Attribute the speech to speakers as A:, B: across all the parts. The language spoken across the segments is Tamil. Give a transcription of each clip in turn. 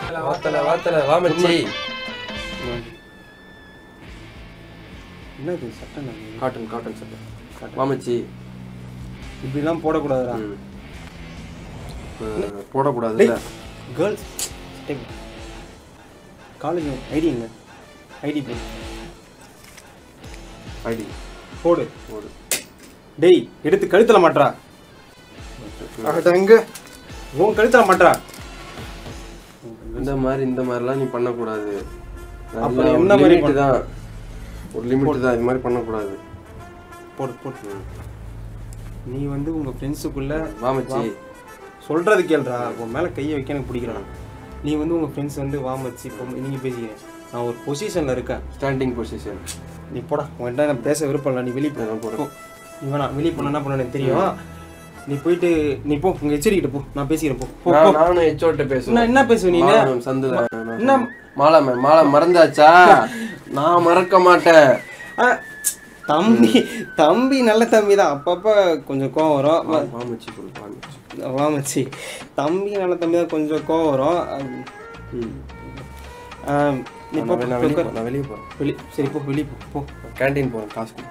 A: வாத்தல வா மச்சி.
B: என்னது சட்டை?
A: காட்டன் சட்டை. வா மச்சி.
B: இப்படிலாம் போடக்கூடாதுடா.
A: போடக்கூடாது.
B: கேர்ள்ஸ் காலேஜ் ஐடி எங்க? ஐடி போடு.
A: ஐடி
B: போடு. டேய் எடுத்து கழுத்துல மாட்றா. எங்க உன் கழுத்துல மாட்றா.
A: இந்த மாதிரிலாம் நீ பண்ணக்கூடாது.
B: அப்புறம் என்ன மாதிரி
A: தான்? ஒரு லிமிட் தான். இது மாதிரி பண்ணக்கூடாது.
B: போடு. நீ வந்து உங்க ஃப்ரெண்ட்ஸுக்குள்ள
A: வா மச்சி
B: சொல்றது கேளுடா. உன் மேல கையை வைக்க எனக்கு பிடிக்கிறா. நீ வந்து உங்க ஃப்ரெண்ட்ஸ் வந்து வா மச்சி நீங்க பேசிக்கிறேன். நான் ஒரு பொசிஷன்ல இருக்கேன்.
A: Standing position.
B: நீ போடா. உன்கிட்ட நான் பேச விருப்பம் இல்லை. நீ வெளியே போ. நீ வேணாம். வெளியே போன என்ன பண்ண எனக்கு தெரியும். நீ போயிட்டு நீ போ. உங்க ஹெச்ஓடிக்கிட்ட போ. நான் பேசிக்கிறேன். போ.
A: நானும் ஹெச்ஓடிட்ட பேசுவேன்.
B: என்ன பேசுவ நீ?
A: சந்துல என்ன மாலா மறந்தாச்சா? நான் மறக்க மாட்டேன்.
B: தம்பி நல்ல தம்பி தான். அப்பப்ப கொஞ்சம் கோவம் வரும். வாமச்சி தம்பி நல்ல தம்பி தான். கொஞ்சம் கோவம் வரும். நீ போ. நான் வெளியே போறேன். சரி போ. வெளியே போ. கேண்டீன் போறேன்.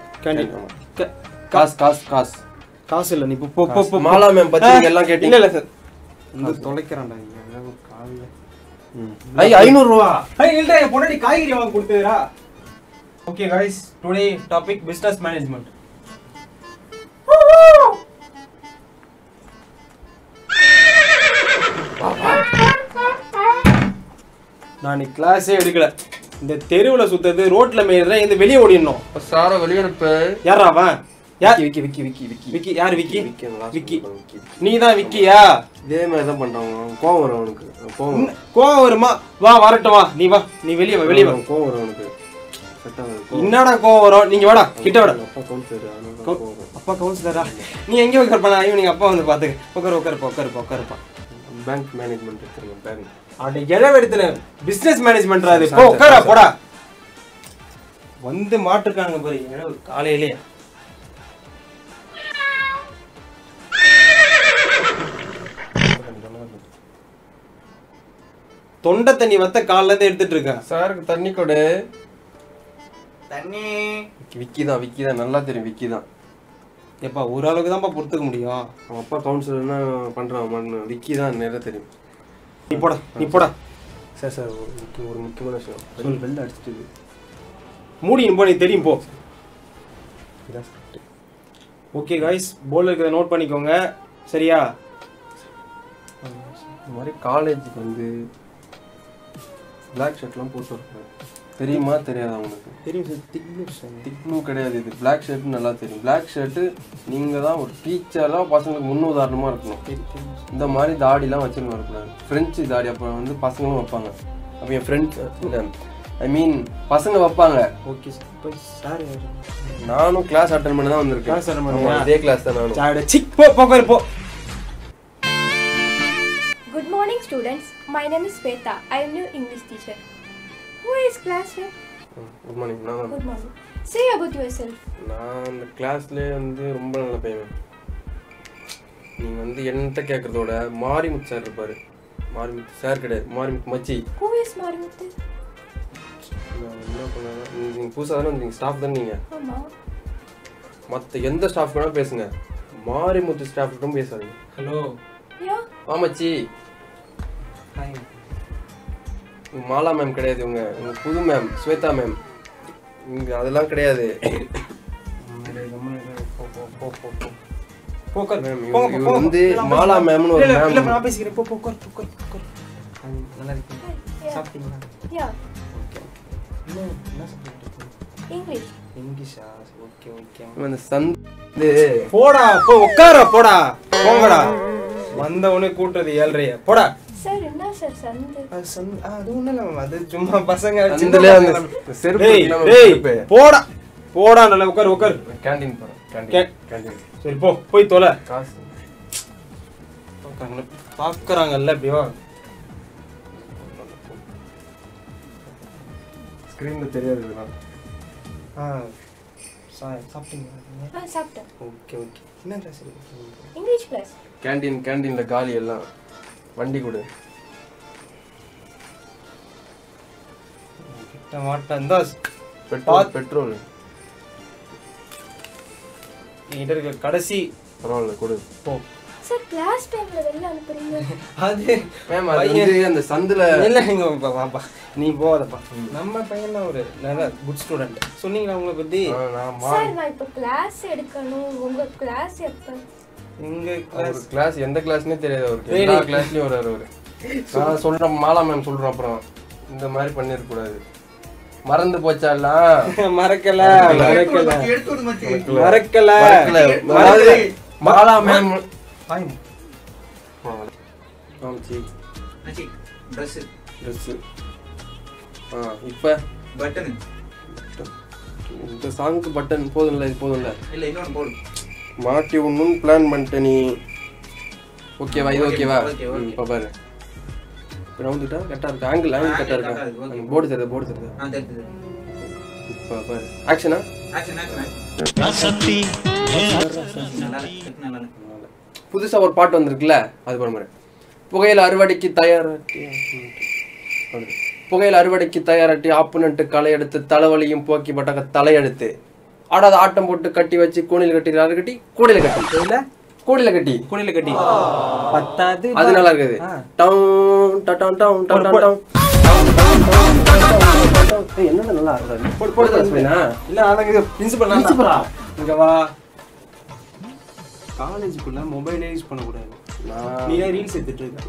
B: காசு இல்லை. நீ போ.
A: மாலா மேம் பத்தி எல்லாம் கேட்டீங்க.
B: இல்ல சார் இந்த தொலைக்கிறான்டா. காலையில
A: 500 ரூபா.
B: இல்லடா என் பொண்டாட்டி காய்கறி வாங்க கொடுத்ததுடா. Okay guys, today topic business management. நான் கிளாஸே எடுக்கல. இந்த தெருவுல சுத்தது ரோட்ல மேயறதுல இந்த வெளிய ஓடிறணும்.
A: சார வெளிய இருப்ப.
B: யாரா அவன்? யார்? விக்கி. யார் விக்கி? நீ தான் விக்கியா?
A: இதே மாதிரி தான் பண்றாங்க. கோவம் வரும் அவனுக்கு.
B: கோவம் வருமா? வா வரட்டும். வா. நீ வா. நீ வெளிய வா.
A: கோவம் வரும் அவனுக்கு.
B: என்னடா கோவம் வரும்? நீங்க வாடா. கிட்ட வாடா. அப்பா கவுன்சிலரா? நீ எங்க உட்கார்ப்பா? ஈவினிங் அப்பா வந்து பாத்துக்க. உட்காருப்பா.
A: பேங்க் மேனேஜ்மெண்ட் எடுத்துருங்க. பேங்க்
B: அட எழவு எடுத்துன பிசினஸ் மேனேஜ்மென்ட்ரா அது. போ உட்காரா போடா. வந்து மாட்டிருக்காங்க பாரு எழவு காலையிலே. தொண்டை தண்ணி வத்த காலைல இருந்து எடுத்துட்டு இருக்கேன்.
A: சாருக்கு தண்ணி கொடு.
B: தண்ணி.
A: விக்கி தான் நல்லா தெரியும். விக்கி தான்.
B: எப்பா ஒரு அளவுக்கு தான்ப்பா பொறுத்துக்க முடியும்.
A: அவன் அப்பா கவுன்சிலர்னா பண்றான். விக்கி தான் நிறைய தெரியும்.
B: நீ போடா.
A: சார் ஒரு முக்கியமான விஷயம்.
B: சொல்லு. வெள்ள அடிச்சிட்டு மூடின்னு போ. நீ தெரியும் போ. ஓகே காய்ஸ், போர்டில் இருக்கிறத நோட் பண்ணிக்கோங்க. சரியா?
A: இந்த மாதிரி காலேஜுக்கு வந்து பிளாக் ஷர்ட்லாம் போட்டு வரேன். தெரியுமா தெரியாதா உங்களுக்கு?
B: தெரியும் சார்.
A: திக்னு கிடையாது. இது பிளாக் ஷர்ட் நல்லா தெரியும். பிளாக் ஷர்ட்டு நீங்கள் தான் ஒரு டீச்சர்லாம் பசங்களுக்கு முன்னுதாரணமாக இருக்கணும். இந்த மாதிரி தாடிலாம் வச்சுன்னு வரக்கூடாது. ஃப்ரெஞ்சு தாடி அப்போ வந்து பசங்களும் வைப்பாங்க. அப்போ என் ஃப்ரெண்ட்ஸ் பசங்க வைப்பாங்க.
B: Okay sir.
A: நானும் கிளாஸ் அட்டன் பண்ண தான் வந்திருக்கேன். அதே கிளாஸ் தான் நானும்.
B: போ.
C: Good morning students. My name is Sweta. I am new English teacher. Who is class here?
A: Good morning.
C: Good morning. Say about yourself.
A: நான் இந்த கிளாஸ்லேயே வந்து ரொம்ப நல்ல பையன். நீங்கள் வந்து என்னத்த கேட்குறதோட மாரிமுத்து சார் இருப்பார். மாரிமுத்து சார் கிடையாது. மாரிமுத்து மச்சி.
C: Who is Marimuthu?
A: என்ன பண்ணாங்க? நீங்கள் புதுசாக தானே நீங்கள் ஸ்டாஃப் தானே நீங்கள்?
C: ஆமாம்.
A: மற்ற எந்த ஸ்டாஃப் வேணால் பேசுங்க. மாரிமுத்து ஸ்டாஃப்கிட்டும் பேசாதீங்க.
B: ஹலோ.
C: யா.
A: மச்சி.
B: ஹாய்.
A: மாலா மேம் கிடையாது. உங்க புது மேம் ஸ்வேதா மேம். இங்க அதெல்லாம் கிடையாது. வந்து மாலா மேம்னு ஒரு மேம்.
B: நான் பேசிக்கிறேன். போ. நல்லா இருக்கு. சாப்பிட்டீங்களா?
C: யா.
B: ஓகே. என்ன சாப்பிட்டீங்க? இங்கிலீஷா? ஓகே.
A: இந்த சந்து
B: போடா. போ உட்கார. போடா. போங்கடா. வந்த உடனே கூட்டுறது 7:30. போடா.
C: சார் என்ன சார் சந்து?
B: அது ஒண்ணும் இல்ல. அது சும்மா பசங்க
A: சந்துல அந்த செருப்பு இல்லாம
B: போடா. நல்லா உட்கார்.
A: கேண்டீன் போறேன். கேண்டீன்.
B: சரி போய் தொலை.
A: காசு
B: பாக்குறாங்கல்ல அப்படியே.
A: ஸ்கிரீன்ல தெரியாது இதெல்லாம்.
C: சாப்பிட்டீங்களா? சாப்பிட்டேன்.
B: ஓகே. என்ன கிளாஸ்?
C: English class.
A: கேண்டீன்ல காலி எல்லாம். வண்டி கொடு.
B: மாட்டேன் தான்
A: பெட்ரோல்
B: என்கிட்ட இருக்க கடைசி
A: பரவாயில்ல கொடு
B: போ.
C: சார் கிளாஸ் டைம்ல வெளில அனுப்புறீங்க.
B: அது
A: மேம் அது வந்து அந்த சந்துல
B: இல்ல நீங்க வாப்பா நீ போதப்பா. நம்ம பையன் ஒரு நல்ல குட் ஸ்டூடெண்ட். சொன்னீங்களா உங்களை பத்தி?
C: சார் நான் இப்ப கிளாஸ் எடுக்கணும். உங்க கிளாஸ் எப்ப?
B: எங்க
A: கிளாஸ் எந்த கிளாஸ்னே தெரியாது அவருக்கு. எல்லா கிளாஸ்லயும் வராரு அவரு. நான் சொல்றேன் மாலா மேம் சொல்றேன். அப்புறம் இந்த மாதிரி பண்ணிருக்க கூடாது. மறந்து போச்சாலாம்
B: மறக்கல
A: மாலா மேம் இப்ப
D: பட்டன்
A: இந்த சாங்க்கு பட்டன் போதும்ல இது போதும்ல
D: இல்ல இன்னொரு போடு
A: மாட்டி ஒண்ணும் பிளான் பண்ணிட்ட நீ ஓகேவா இது ஓகேவா இப்ப பாரு ரவுண்டுட்டா கரெக்டா இருக்கு ஆங்கிள் கரெக்டா இருக்கு போர்டு தெரியுது இப்ப பாரு ஆக்ஷனா புதுசா ஒரு பாட்டு வந்திருக்குல்ல அது பாரு புகையில அறுவடைக்கு தயாராட்டி ஆப்புனன்ட்டு களை எடுத்து தலைவலியும் போக்கி பட்டாக்க தலையெடுத்து ஆடாத ஆட்டம் போட்டு கட்டி வச்சு கூடையில கட்டி கூடையில கட்டி
B: பத்தாது
A: அது நல்லா இருக்குது என்னடா நல்லா இருக்குது
B: இல்ல அங்க பிரின்சிபல் இங்க வா காலேஜுக்குள்ள மொபைலே யூஸ் பண்ண கூடாது. நீ ரீல்ஸ் எடுத்துட்டு இருக்க.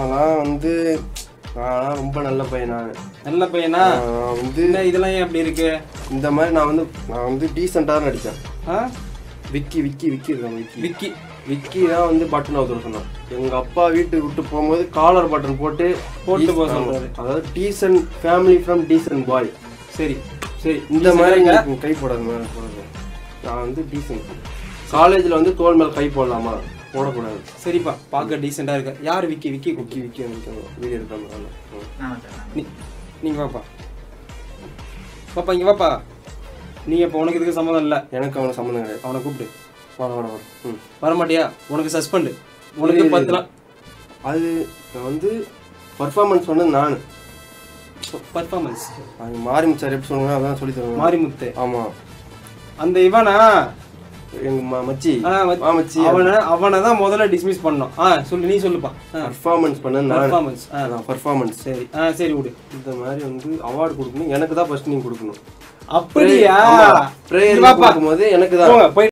A: நான் ரொம்ப நல்ல பையன்.
B: நல்ல பையனா வந்து இதெல்லாம் ஏன் அப்படி இருக்கு?
A: இந்த மாதிரி நான் வந்து டீசெண்டா நடிச்சேன். விக்கி தான் வந்து பட்டன் அவுத்து சொன்னான். எங்க அப்பா வீட்டுக்கு விட்டு போகும்போது காலர் பட்டன் போட்டு
B: போக சொல்றாரு.
A: அதாவது decent family from decent boy.
B: சரி
A: இந்த மாதிரி கை போடாத மாதிரி போடுறது. நான் வந்து டீசென்ட். காலேஜ்ல வந்து தோல் மேல கை போடலாமா? போடக்கூடாது.
B: சரிப்பா பார்க்க டீசெண்டா இருக்க. யாரு விக்கி
A: வீடியோ எடுக்காம
B: நீங்க வாப்பா இங்க வாப்பா. நீ இப்போ உனக்கு இதுக்கு சம்மந்தம் இல்லை.
A: எனக்கு அவனுக்கு சம்மந்தம் கிடையாது.
B: அவனை கூப்பிடு.
A: வர
B: வரமாட்டியா? உனக்கு சஸ்பெண்ட். உனக்கு 10 நாள்.
A: அது வந்து பர்ஃபார்மன்ஸ் பண்ணது நான்.
B: பர்ஃபார்மன்ஸ்
A: மாரிமுத்து சார் எப்படி சொல்லுவாங்க அதான் சொல்லி தருவேன்.
B: மாரிமுத்து.
A: ஆமா
B: அந்த இவனா
A: எங்க மச்சி
B: அவனை தான் முதல்ல டிஸ்மிஸ் பண்ணோம். சொல்லு நீ சொல்லுப்பா.
A: பர்ஃபார்மன்ஸ் பண்ண பர்ஃபார்மன்ஸ்
B: சரி சரி விடு.
A: இந்த மாதிரி வந்து அவார்டு கொடுக்கணும். எனக்கு தான் ஃபர்ஸ்ட் நீங்க கொடுக்கணும்.
B: அப்படியா?
A: பிரேயர் பார்க்கும்போது எனக்கு தான்